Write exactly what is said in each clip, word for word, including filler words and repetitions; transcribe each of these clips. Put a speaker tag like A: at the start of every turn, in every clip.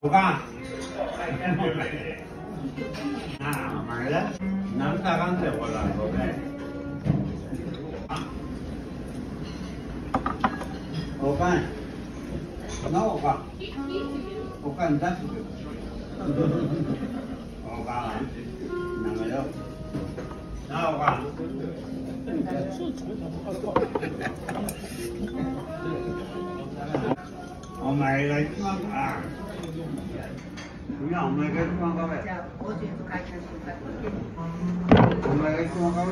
A: おかん。なあ、お前だ。なんだかんだよ、これは。おかん。なおかん。おかん出してくる。おかん。なめよ。なおかん。お前が一番か。いや、お前が一番かべ。お前が一番かべ。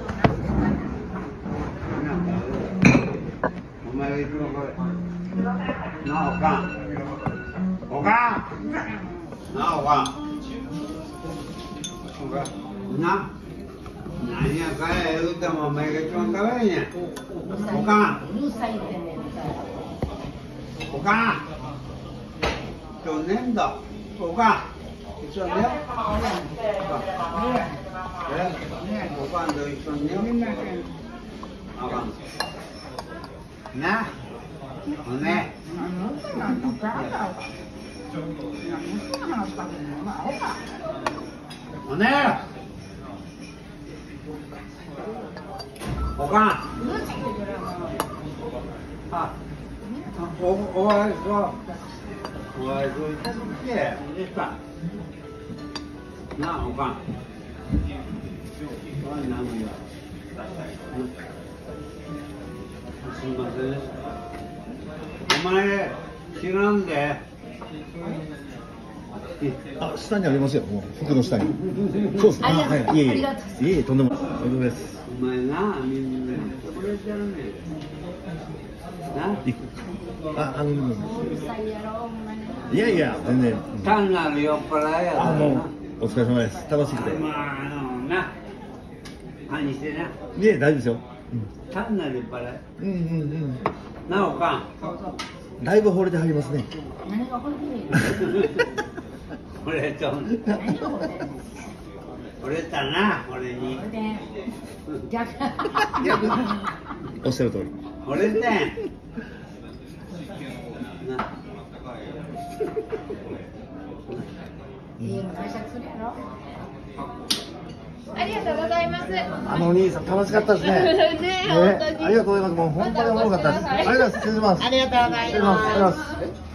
A: お前が一番かべ。なあ、おかん。おかん。なあ、おかん。おかん。な。何やかや言うてもお前が一番かべんや。おかん。おかん。今日ねんだ。おかん。一緒にね。え、おかんと一緒にね。あかん。な。おね。おね。おかん。あ。お、おわいそ。おわいそいただけ。なあ、おかん。おい、なんだ。すみません。お前、知らんで。
B: あ、下にありますよ。もう服の下に。そうですね。はい、いえいえ。いえいえ、とんでもない。大丈夫です。
A: お前な、みんな。これじゃねえ。な。
B: あ、あの。いやいや、全然。
A: 単なる酔っ払いや。
B: あ、もう、お疲れ様です。楽しくて。
A: まあ、あの、な。何してな。
B: いえ、大丈夫ですよ。
A: 単なる酔っ払い。
B: うんうんうん。
A: なおかん。
B: だいぶ惚れてはりますね。
C: 何が惚れてる
A: 惚れとん。
C: 何が惚れてる
A: 惚れたな、俺に。
C: 逆
B: おっしゃる通り。
A: 惚れてん。な。
C: いいの解釈するやろ。ありがとうございます。
B: あのお兄さん楽しかったですね。
C: ね、本当に。
B: ありがとうございます。もう本当におもろかったです。ありがとうございます。失礼します。
C: ありがとうございます。
B: 失礼します。